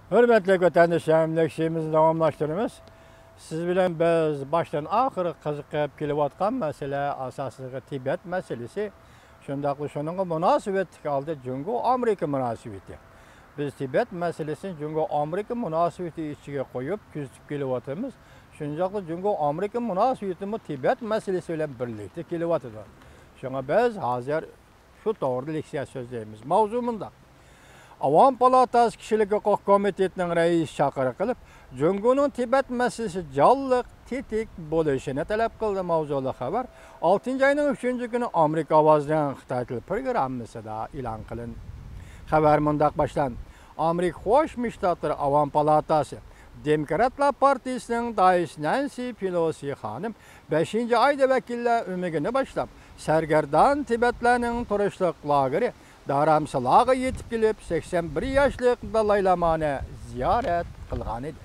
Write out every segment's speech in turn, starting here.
Hürmetli vatandaşlarım, leksiyimizni davamlaştıramiz. Siz bilan biz baştan oxiri qiziqib kelayotgan masala asosligi Tibet masalasi. Shundaqli shuningga munosabatli oldi Jungo Amerika munosabati. Biz Tibet masalasini Jungo Amerika munosabati ichiga qo'yib kuzatib kelyapmiz. Shundaqli Jungo Amerika munosabatimi Tibet masalasi bilan birlikda kelyapti. Shunga biz hozir shu to'g'ri leksiya so'zlaymiz. Mavzu bunda. Avam Palatası Kişilik Hukuk Komitetining raisi chaqiriq qilib, Jungoning Tibet masalasi jonliq, tetik bo'lishini talab qildi. Mavzuli xabar 6-oyning 3-kuni Amerika ovozining Xitoy tili programmasida e'lon qilindi. Xabar mundaq boshlandi. Amerika Qo'shma Shtatlar Avam Palatasi Demokratlar Partiyasining raisi Nancy Pelosi xonim 5-oyda vakillar umigini boshlab, sargardon Tibetlarning turishliq lageri Dharamsalaga yetib kelib 81 yoshli Dalay Lamani ziyorat qilgan edi.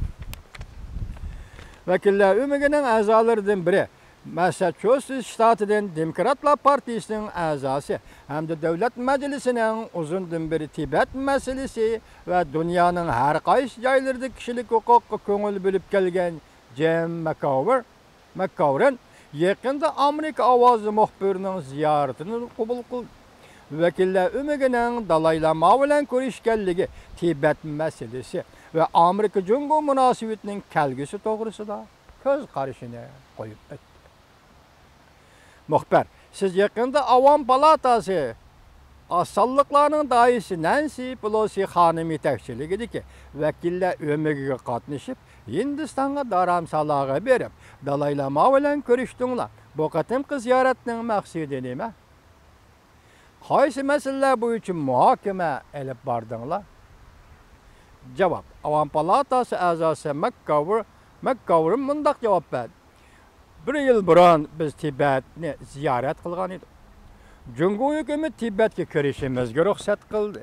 Vakillar umigining a'zolaridan biri Massachusetts shtatidan Demokratlar Partiyasining a'zosi hamda Davlat Majlisining uzundan beri Tibet masalasi va dunyoning har qaysi joylarida kishilik huquqqa ko'ngil bo'lib kelgan Jim McCovern yaqinda Amerika ovozi muxbirining ziyoratini qabul qildi. Vakillar umigining Dalay Lama bilan ko'rishganligi Tibet masalasi va Amerika Jungo munosabatining kelgusi to'g'risida ko'z qarashini qo'yib o'tdi. Muxbir, siz yaqinda Avam Palatasi Assalliqlarning raisi Nancy Pelosi xonim yetakchiligidagi vakillar umigiga qatnashib, Hindistonga dharamsalaga berib, Dalay Lama bilan ko'rishdinglar. Bu qatimqi ziyoratning maqsadi nima? Qaysi masalalar bo'yicha muhokama olib bordinglar? Javob. Avam Palatasi a'zosi McCovern mundaq javob berdi. 1 yil burun biz Tibetni ziyorat qilgan edik. Jungo hukumati Tibetga kirishimizga ruxsat qildi.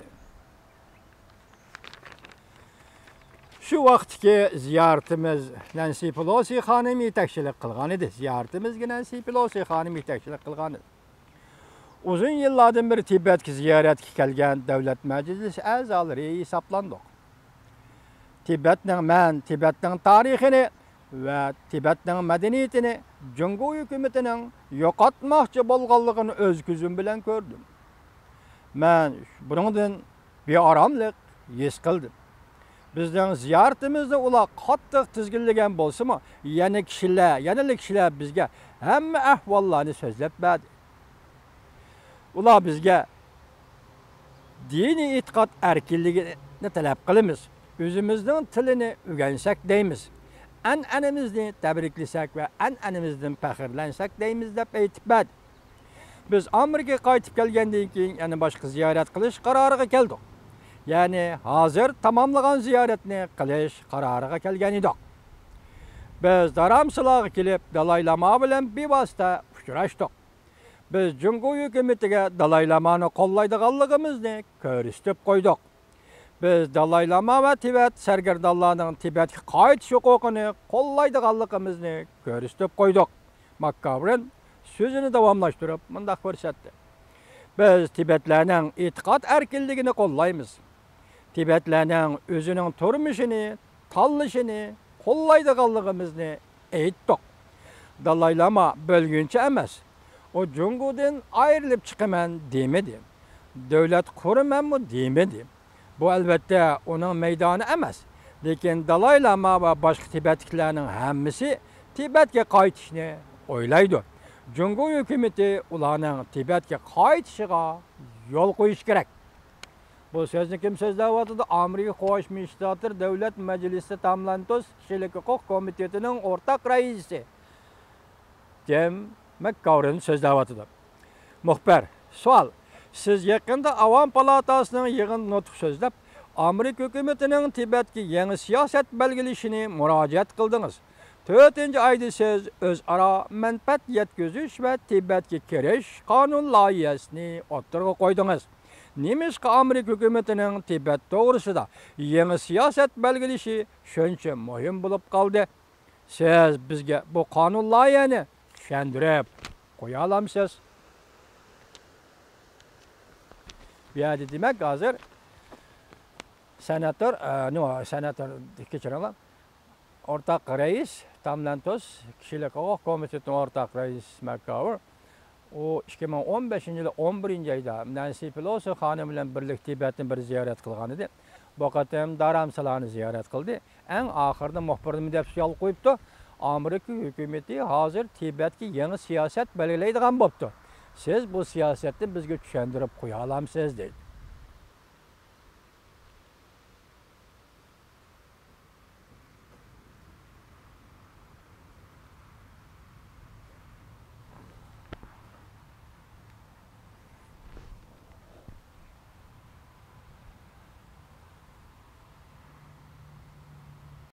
Shu vaqtki ziyoratimiz Nancy Pelosi xonim yetakchilik qilgan edi. Ziyoratimizga Nancy Pelosi xonim yetakchilik qilgan edi. Uzun yillardan beri Tibetga ziyoratga kelgan Davlat Majlisi a'zolari hisoblandik. Tibetning tarixini va Tibetning madaniyatini Jungo hukumatining yo'qotmoqchi bo'lganligini o'z ko'zim bilan ko'rdim. Men buningdan beoromlik his qildim. Bizning ziyoratimizni ular qattiq tizginlagan bo'lsa-mu, yana kishilar bizga hamma ahvollarni so'zlab berdi. Ular bizga diniy e'tiqod erkinligini talab qilamiz. O'zimizning tilini o'rgansak deymiz. An'anamizni tabriklasak va an'anamizdan faxrlansak deymiz deb aytib berdi. Biz Amerikaga qaytib kelgandan keyin yana boshqa ziyorat qilish qaroriga keldik. Ya'ni hozir tamomlagan ziyoratni qilish qaroriga kelgan edik. Biz Dharamsalaga kelib Dalay Lama bilan bevosita uchrashdik. Biz Jungo hukumatiga Dalay Lamani qo'llaydiganligimizni ko'rsatib qo'ydik. Biz Dalay Lama va Tibet sargardonlarining Tibetga qaytish huquqini qo'llaydiganligimizni ko'rsatib qo'ydik. McCovern so'zini davomlashtirib mundaq ko'rsatdi. Biz Tibetlarning e'tiqod erkinligini qo'llaymiz. Tibetlarning o'zining turmushini, tanlashini qo'llaydiganligimizni aytdik. Dalay Lama bo'lguncha emas. O Jungo'dan ayrılıp çıkaman demedi. Devlet kuramanmı demedi. Bu elbette onun meydanı emas. Lekin Dalay Lama ve başka Tibetliklerinin hemmisi Tibet'e qaytishni o'ylaydi. Jungo hukumati ularning Tibet'e qaytishiga yo'l qo'yish kerak. Bu so'zni kim so'zlayapti? Amerika Qo'shma Shtatlar Davlat Majlisi Tamlantos Kishilik Huquq Komitetining o'rtaq raisi Jim McCovern so'zlayapti. Muxbir, savol. Siz yaqinda Avam Palatasining yig'in nutq so'zlab, Amerika hukumatining Tibetga yangi siyosat belgilashini murojaat qildingiz. 4-oyda siz o'zaro manfaat yetkazish va Tibetga kirish qonun loyihasini o'tirg'a qo'ydingiz. Nemishqa Amerika hukumatining Tibet to'g'risida yangi siyosat belgilashi shuncha muhim bo'lib qoldi? Siz bizga bu qonun loyihasini tushuntirib qo'ya olamsiz? Bu yerda demak hozir senator, senator keçirelim. Ortak reis Tamlantos kişilik hukuk komitetining ortak reis Makavur. O 2015-yili 11-oyda Nancy Pelosi xonim bilan birlikda Tibetni bir ziyorat qilgan edi. Bu qatam daramsalarni ziyorat qildi. Eng oxirida muxbirni deb savol qo'yibdi. Amerika hukumati hozir Tibetga yangi siyosat belgilaydigan bo'pti. Siz bu siyosatni bizga tushuntirib qo'ya olamsiz dedi.